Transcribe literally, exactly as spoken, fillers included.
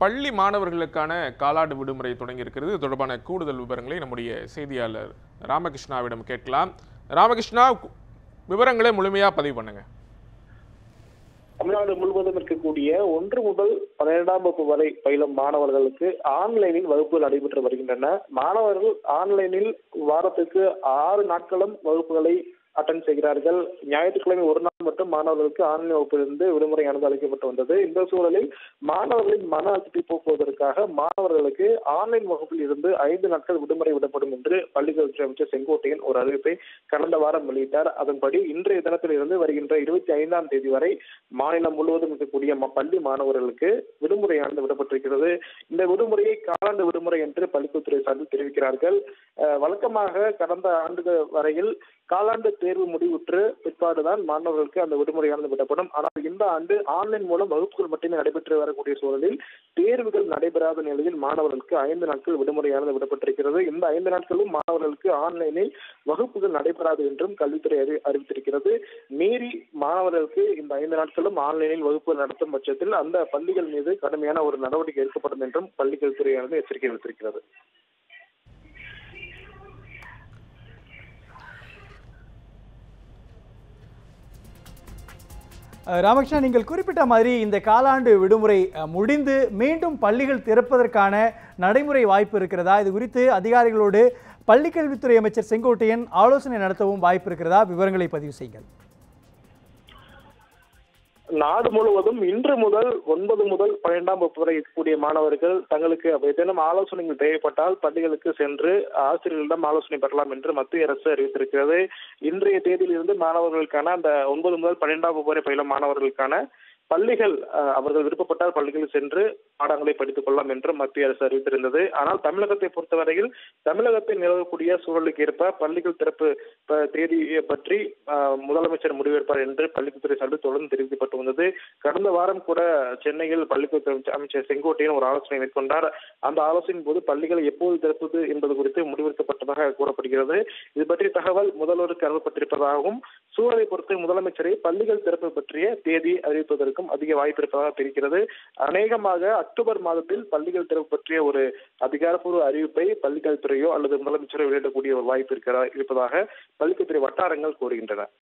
பள்ளி மாணவர்களுக்கான காலாண்டு விடுமுறை தொடங்கி இருக்கிறது. இது தொடர்பான கூடுதல் விவரங்களை நம்முடைய செய்தியாளர் ராமகிருஷ்ணாவிடம் கேட்கலாம். ராமகிருஷ்ணா, விவரங்களை முழுமையா பதிவு பண்ணுங்க. தமிழ்நாடு முழுவதும் இருக்கக்கூடிய ஒன்று முதல் பன்னிரெண்டாம் வகுப்பு வரை பயிலும் மாணவர்களுக்கு ஆன்லைனில் வகுப்புகள் நடைபெற்று வருகின்றன. மாணவர்கள் ஆன்லைனில் வாரத்துக்கு ஆறு நாட்களும் வகுப்புகளை அட்டன் செய்கிறார்கள். ஞாயிற்றுக்கிழமை ஒரு நாள் மட்டும் மாணவர்களுக்கு ஆன்லைன் வகுப்பிலிருந்து விடுமுறையானது அளிக்கப்பட்டு வந்தது. இந்த சூழலில் மாணவர்களின் மன அழுத்தத்தை போக்குவதற்காக மாணவர்களுக்கு ஆன்லைன் வகுப்பில் இருந்து ஐந்து நாட்கள் விடுமுறை விடப்படும் என்று பள்ளிக்கல்வித்துறை அமைச்சர் செங்கோட்டையன் ஒரு அறிவிப்பை கடந்த வாரம் வெளியிட்டார். அதன்படி இன்றைய தினத்தில் இருந்து வருகின்ற இருபத்தி ஐந்தாம் தேதி வரை மாநிலம் முழுவதும் இருக்கக்கூடிய பள்ளி மாணவர்களுக்கு விடுமுறையானது விடப்பட்டிருக்கிறது. இந்த விடுமுறையை காலாண்டு விடுமுறை என்று பள்ளிக்கல்வித்துறை சார்பில் தெரிவிக்கிறார்கள். வழக்கமாக கடந்த ஆண்டுகள் வரையில் காலாண்டு தேர்வு முடிவுற்று பிற்பாடுதான் மாணவர்களுக்கு அந்த விடுமுறையானது விடப்படும். ஆனால் இந்த ஆண்டு ஆன்லைன் மூலம் வகுப்புகள் மட்டுமே நடைபெற்று வரக்கூடிய சூழலில் தேர்வுகள் நடைபெறாத நிலையில் மாணவர்களுக்கு ஐந்து நாட்கள் விடுமுறையானது விடப்பட்டிருக்கிறது. இந்த ஐந்து நாட்களும் மாணவர்களுக்கு ஆன்லைனில் வகுப்புகள் நடைபெறாது என்றும் கல்வித்துறை அறி அறிவித்திருக்கிறது. மீறி மாணவர்களுக்கு இந்த ஐந்து நாட்களும் ஆன்லைனில் வகுப்புகள் நடத்தும் பட்சத்தில் அந்த பள்ளிகள் மீது கடுமையான ஒரு நடவடிக்கை எடுக்கப்படும் என்றும் பள்ளிக்கல்வித்துறையானது எச்சரிக்கை விடுத்திருக்கிறது. ராமகிருஷ்ணா, நீங்கள் குறிப்பிட்ட மாதிரி இந்த காலாண்டு விடுமுறை முடிந்து மீண்டும் பள்ளிகள் திறப்பதற்கான நடைமுறை வாய்ப்பு இருக்கிறதா? இது குறித்து அதிகாரிகளோடு பள்ளிக்கல்வித்துறை அமைச்சர் செங்கோட்டையன் ஆலோசனை நடத்தவும் வாய்ப்பு இருக்கிறதா? விவரங்களை பதிவு செய்யுங்கள். நாடு முழுவதும் இன்று முதல் ஒன்பது முதல் பன்னிரெண்டாம் வகுப்பு வரை இருக்கக்கூடிய மாணவர்கள் தங்களுக்கு ஏதேனும் ஆலோசனைகள் தேவைப்பட்டால் பள்ளிகளுக்கு சென்று ஆசிரியர்களிடம் ஆலோசனை பெறலாம் என்று மத்திய அரசு அறிவித்திருக்கிறது. இன்றைய தேதியில் இருந்து மாணவர்களுக்கான அந்த ஒன்பது முதல் பன்னிரெண்டாம் வகுப்பு வரை பயிலும் மாணவர்களுக்கான பள்ளிகள் அவர்கள் விருப்பப்பட்டால் பள்ளிகளில் சென்று பாடங்களை படித்துக் கொள்ளலாம் என்று மத்திய அரசு அறிவித்திருந்தது. ஆனால் தமிழகத்தை பொறுத்தவரையில் தமிழகத்தில் நிலவக்கூடிய சூழலுக்கு ஏற்ப பள்ளிகள் திறப்பு தேதியை பற்றி முதலமைச்சர் முடிவெடுப்பார் என்று பள்ளிக்கல்வித்துறை சார்பில் தொடர்ந்து தெரிவிக்கப்பட்டு வந்தது. கடந்த வாரம் கூட சென்னையில் பள்ளிக்கல்வித்துறை அமைச்சர் செங்கோட்டையன் ஒரு ஆலோசனை மேற்கொண்டார். அந்த ஆலோசனையின் போது பள்ளிகளை எப்போது திறப்பது என்பது குறித்து முடிவெடுக்கப்பட்டதாக கூறப்படுகிறது. இது பற்றிய தகவல் முதல்வருக்கு அனுப்பப்பட்டிருப்பதாகவும் சூழலை பொறுத்து முதலமைச்சரை பள்ளிகள் திறப்பு பற்றிய தேதி அறிவிப்பதற்கு அதிக வாய்ப்பு இருப்பதாக தெரிகிறது. அநேகமாக அக்டோபர் மாதத்தில் பள்ளிகள் திறப்பு பற்றிய ஒரு அதிகாரப்பூர்வ அறிவிப்பை பள்ளிக்கல்வித்துறையோ அல்லது முதலமைச்சரோ வெளியிடக்கூடிய ஒரு வாய்ப்பு இருப்பதாக பள்ளிக்கல்வித்துறை வட்டாரங்கள் கூறுகின்றன.